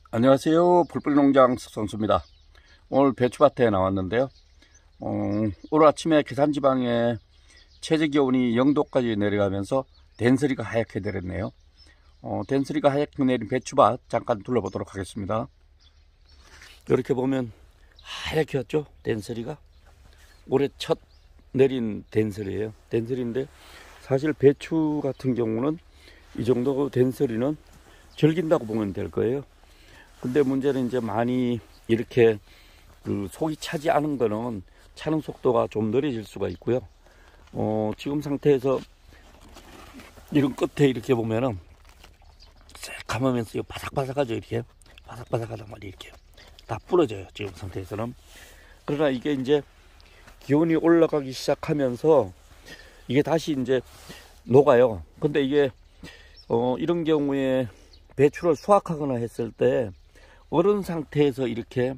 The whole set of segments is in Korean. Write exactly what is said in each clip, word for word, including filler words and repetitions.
안녕하세요. 불뿌리농장 선수입니다. 오늘 배추밭에 나왔는데요. 어, 오늘 아침에 계산지방에 최저기온이 영 도까지 내려가면서 den서리가 하얗게 내렸네요. 어, den서리가 하얗게 내린 배추밭 잠깐 둘러보도록 하겠습니다. 이렇게 보면 하얗게 왔죠? den서리가 올해 첫 내린 den서리예요. den서리인데 사실 배추 같은 경우는 이 정도 den서리는 절긴다고 보면 될 거예요. 근데 문제는 이제 많이 이렇게 그 속이 차지 않은 거는 차는 속도가 좀 느려질 수가 있고요. 어, 지금 상태에서 이런 끝에 이렇게 보면은 싹 감으면서 바삭바삭하죠. 이렇게 바삭바삭하단 말이에요. 이렇게 다 부러져요. 지금 상태에서는. 그러나 이게 이제 기온이 올라가기 시작하면서 이게 다시 이제 녹아요. 근데 이게 어, 이런 경우에 배추를 수확하거나 했을 때 얼은 상태에서 이렇게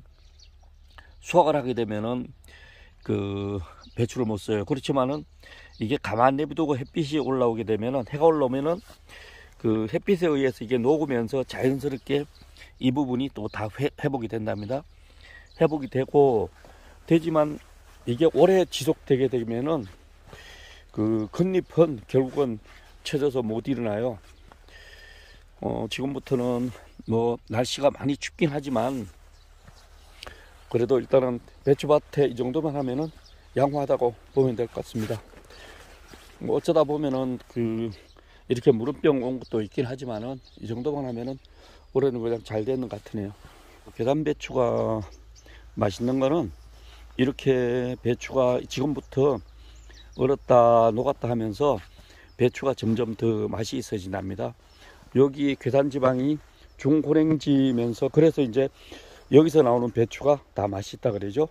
수확을 하게 되면은 그 배추를 못 써요. 그렇지만은 이게 가만 내비두고 햇빛이 올라오게 되면은 해가 올라오면은 그 햇빛에 의해서 이게 녹으면서 자연스럽게 이 부분이 또 다 회복이 된답니다. 회복이 되고 되지만 이게 오래 지속되게 되면은 그 겉잎은 결국은 쳐져서 못 일어나요. 어, 지금부터는 뭐 날씨가 많이 춥긴 하지만 그래도 일단은 배추밭에 이 정도만 하면은 양호하다고 보면 될 것 같습니다. 뭐 어쩌다 보면은 그 이렇게 무름병 온 것도 있긴 하지만은 이 정도만 하면은 올해는 그냥 잘 되는 것 같으네요. 계단 배추가 맛있는 거는 이렇게 배추가 지금부터 얼었다 녹았다 하면서 배추가 점점 더 맛이 있어진답니다. 여기 괴산지방이 중고랭지면서 그래서 이제 여기서 나오는 배추가 다 맛있다 그러죠.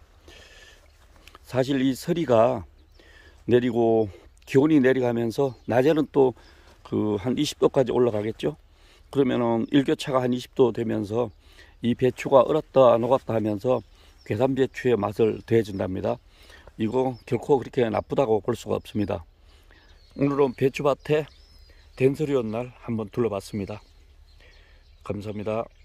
사실 이 서리가 내리고 기온이 내려가면서 낮에는 또 그 한 이십 도까지 올라가겠죠. 그러면은 일교차가 한 이십 도 되면서 이 배추가 얼었다 녹았다 하면서 괴산 배추의 맛을 더해준답니다. 이거 결코 그렇게 나쁘다고 볼 수가 없습니다. 오늘은 배추밭에 den서리 온 날 한번 둘러봤습니다. 감사합니다.